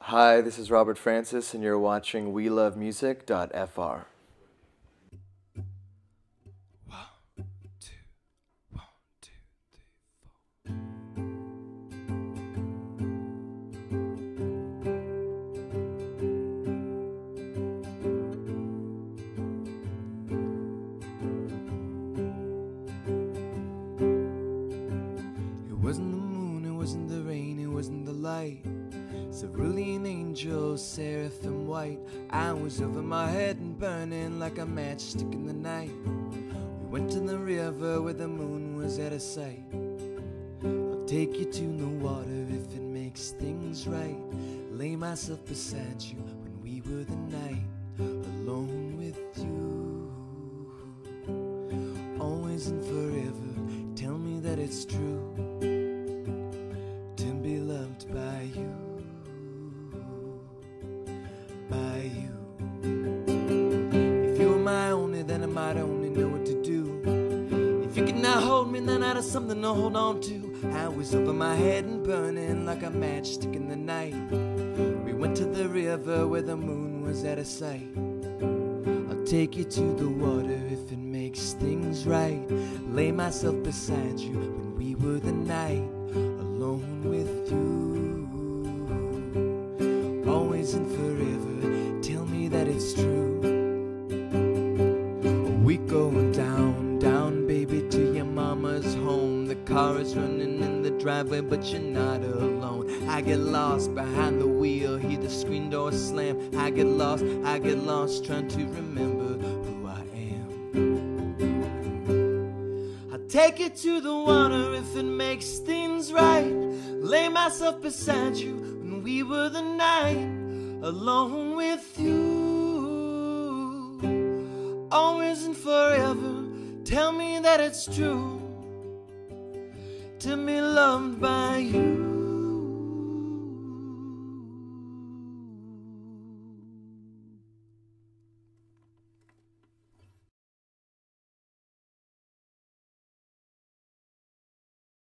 Hi, this is Robert Francis, and you're watching WeLoveMusic.fr. It wasn't the moon, it wasn't the rain, it wasn't the light. Cerulean angel, seraphim white. I was over my head and burning like a matchstick in the night. We went to the river where the moon was out of sight. I'll take you to the water if it makes things right. Lay myself beside you when we were the night, alone with you. Always and forever, tell me that it's true to be loved by you. By you. If you were my only, then I might only know what to do. If you could not hold me, then I'd have something to hold on to. I was over my head and burning like a matchstick in the night. We went to the river where the moon was out of sight. I'll take you to the water if it makes things right. Lay myself beside you when we were the night, alone with you. Always and forever, tell me that it's true. We going down, down, baby, to your mama's home. The car is running in the driveway, but you're not alone. I get lost behind the wheel, hear the screen door slam. I get lost trying to remember who I am. I'll take you to the water if it makes things right. Lay myself beside you when we were the night, alone with you. Always and forever, tell me that it's true to be loved by you.